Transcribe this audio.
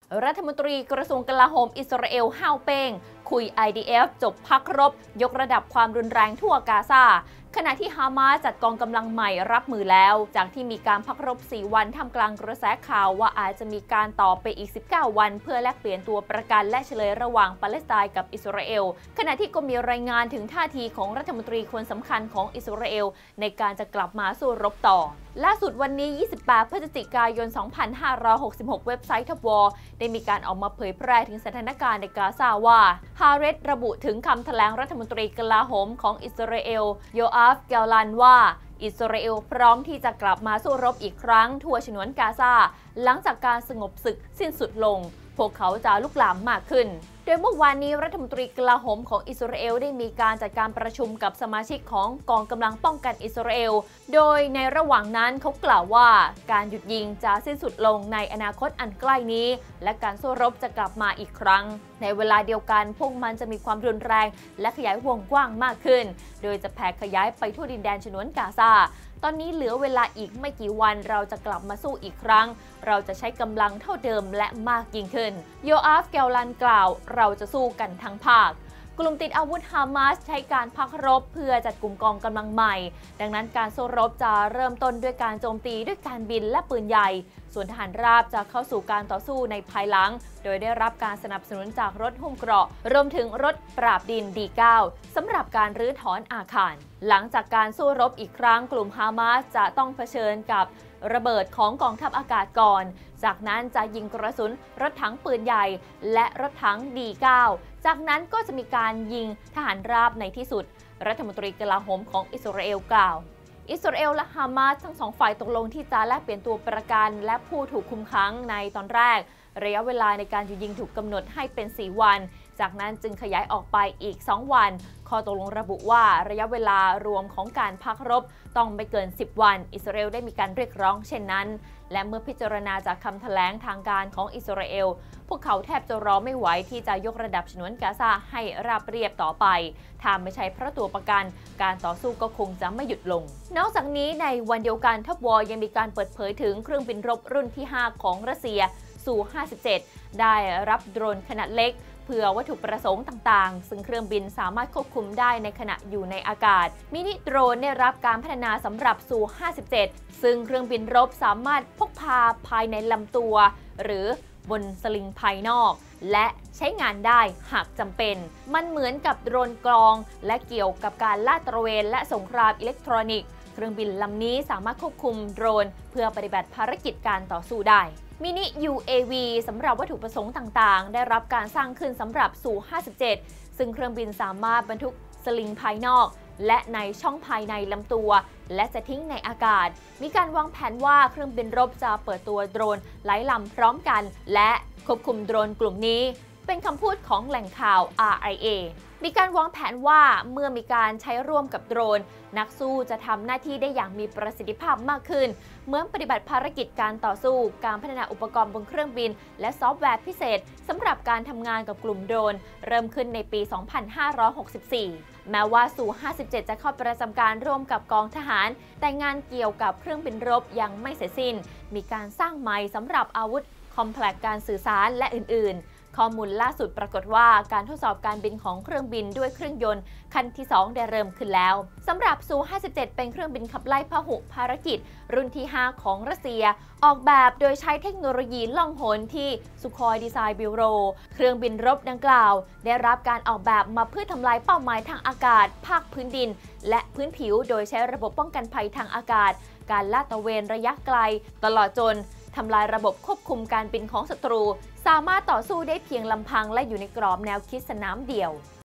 รัฐมนตรีกระทรวงกลาโหมอิสราเอลฮาวเป้งคุย IDF จบพักรบยกระดับความรุนแรงทั่วกาซาขณะที่ฮามาสจัดกองกำลังใหม่รับมือแล้วจากที่มีการพักรบ 4 วันท่ามกลางกระแสข่าวว่าอาจจะมีการต่อไปอีก 19 วันเพื่อแลกเปลี่ยนตัวประกันและเฉลยระหว่างปาเลสไตน์กับอิสราเอลขณะที่ก็มีรายงานถึงท่าทีของรัฐมนตรีคนสำคัญของอิสราเอลในการจะกลับมาสู้รบต่อล่าสุดวันนี้ 28 พฤศจิกายน 2566 เว็บไซต์ทับวอได้มีการออกมาเผยแพร่ถึงสถานการณ์ในกาซาว่าฮาเรตระบุถึงคำแถลงรัฐมนตรีกลาโหมของอิสราเอลโยอาฟ เกลลันว่าอิสราเอลพร้อมที่จะกลับมาสู้รบอีกครั้งทั่วฉนวนกาซาหลังจากการสงบศึกสิ้นสุดลงพวกเขาจะลุกลามมากขึ้นโดยเมื่อวานนี้รัฐมนตรีกลาโหมของอิสราเอลได้มีการจัดการประชุมกับสมาชิกของกองกำลังป้องกันอิสราเอลโดยในระหว่างนั้นเขากล่าวว่าการหยุดยิงจะสิ้นสุดลงในอนาคตอันใกล้นี้และการสู้รบจะกลับมาอีกครั้งในเวลาเดียวกันพวกมันจะมีความรุนแรงและขยายวงกว้างมากขึ้นโดยจะแผ่ขยายไปทั่วดินแดนฉนวนกาซาตอนนี้เหลือเวลาอีกไม่กี่วันเราจะกลับมาสู้อีกครั้งเราจะใช้กำลังเท่าเดิมและมากยิ่งขึ้นโยอาฟ เกลลันกล่าวเราจะสู้กันทั้งภาคกลุ่มติดอาวุธฮามาสใช้การพักรบเพื่อจัดกลุ่มกองกำลังใหม่ดังนั้นการสู้รบจะเริ่มต้นด้วยการโจมตีด้วยการบินและปืนใหญ่ส่วนทหารราบจะเข้าสู่การต่อสู้ในภายหลังโดยได้รับการสนับสนุนจากรถหุ้มเกราะรวมถึงรถปราบดิน D9 สำหรับการรื้อถอนอาคารหลังจากการสู้รบอีกครั้งกลุ่มฮามาสจะต้องเผชิญกับระเบิดของกองทัพอากาศก่อนจากนั้นจะยิงกระสุนรถถังปืนใหญ่และรถถัง D9 จากนั้นก็จะมีการยิงทหารราบในที่สุดรัฐมนตรีกลาโหมของอิสราเอลกล่าวอิสราเอลและฮามาสทั้งสองฝ่ายตกลงที่จะแลกเปลี่ยนตัวประกันและผู้ถูกคุมขังในตอนแรกระยะเวลาในการหยุดยิงถูกกำหนดให้เป็น 4 วันจากนั้นจึงขยายออกไปอีก 2 วันข้อตกลงระบุว่าระยะเวลารวมของการพักรบต้องไม่เกิน 10 วันอิสราเอลได้มีการเรียกร้องเช่นนั้นและเมื่อพิจารณาจากคำแถลงทางการของอิสราเอลพวกเขาแทบจะรอไม่ไหวที่จะยกระดับฉนวนกาซาให้ราบเรียบต่อไปถ้าไม่ใช่เพราะตัวประกันการต่อสู้ก็คงจะไม่หยุดลงนอกจากนี้ในวันเดียวกันทัพวอยังมีการเปิดเผยถึงเครื่องบินรบรุ่นที่ 5 ของรัสเซียซู57ได้รับโดรนขนาดเล็กเพื่อวัตถุประสงค์ต่างๆซึ่งเครื่องบินสามารถควบคุมได้ในขณะอยู่ในอากาศมินิโดรนได้รับการพัฒนาสำหรับซู57ซึ่งเครื่องบินรบสามารถพกพาภายในลำตัวหรือบนสลิงภายนอกและใช้งานได้หากจำเป็นมันเหมือนกับโดรนกรองและเกี่ยวกับการลาดตระเวนและสงครามอิเล็กทรอนิกส์เครื่องบินลำนี้สามารถควบคุมโดรนเพื่อปฏิบัติภารกิจการต่อสู้ได้มินิ UAV สำหรับวัตถุประสงค์ต่างๆได้รับการสร้างขึ้นสำหรับซู57ซึ่งเครื่องบินสามารถบรรทุกสลิงภายนอกและในช่องภายในลำตัวและจะทิ้งในอากาศมีการวางแผนว่าเครื่องบินรบจะเปิดตัวโดรนหลายลำพร้อมกันและควบคุมโดรนกลุ่มนี้เป็นคำพูดของแหล่งข่าว RIA มีการวางแผนว่าเมื่อมีการใช้ร่วมกับโดรนนักสู้จะทำหน้าที่ได้อย่างมีประสิทธิภาพมากขึ้นเหมือนปฏิบัติภารกิจการต่อสู้การพัฒนาอุปกรณ์บนเครื่องบินและซอฟต์แวร์พิเศษสำหรับการทำงานกับกลุ่มโดรนเริ่มขึ้นในปี 2564 แม้ว่าซู57จะเข้าประจำการร่วมกับกองทหารแต่งานเกี่ยวกับเครื่องบินรบยังไม่เสร็จสิ้นมีการสร้างใหม่สำหรับอาวุธคอมแพล็กซ์การสื่อสารและอื่นๆข้อมูลล่าสุดปรากฏว่าการทดสอบการบินของเครื่องบินด้วยเครื่องยนต์คันที่ 2ได้เริ่มขึ้นแล้วสำหรับซู57เป็นเครื่องบินขับไล่พหุภารกิจรุ่นที่ 5 ของรัสเซียออกแบบโดยใช้เทคโนโลยีล่องหนที่สุคอยดีไซน์บิวโรเครื่องบินรบดังกล่าวได้รับการออกแบบมาเพื่อทำลายเป้าหมายทางอากาศภาคพื้นดินและพื้นผิวโดยใช้ระบบป้องกันภัยทางอากาศการลาดตระเวนระยะไกลตลอดจนทำลายระบบควบคุมการบินของศัตรูสามารถต่อสู้ได้เพียงลำพังและอยู่ในกรอบแนวคิดสนามเดี่ยว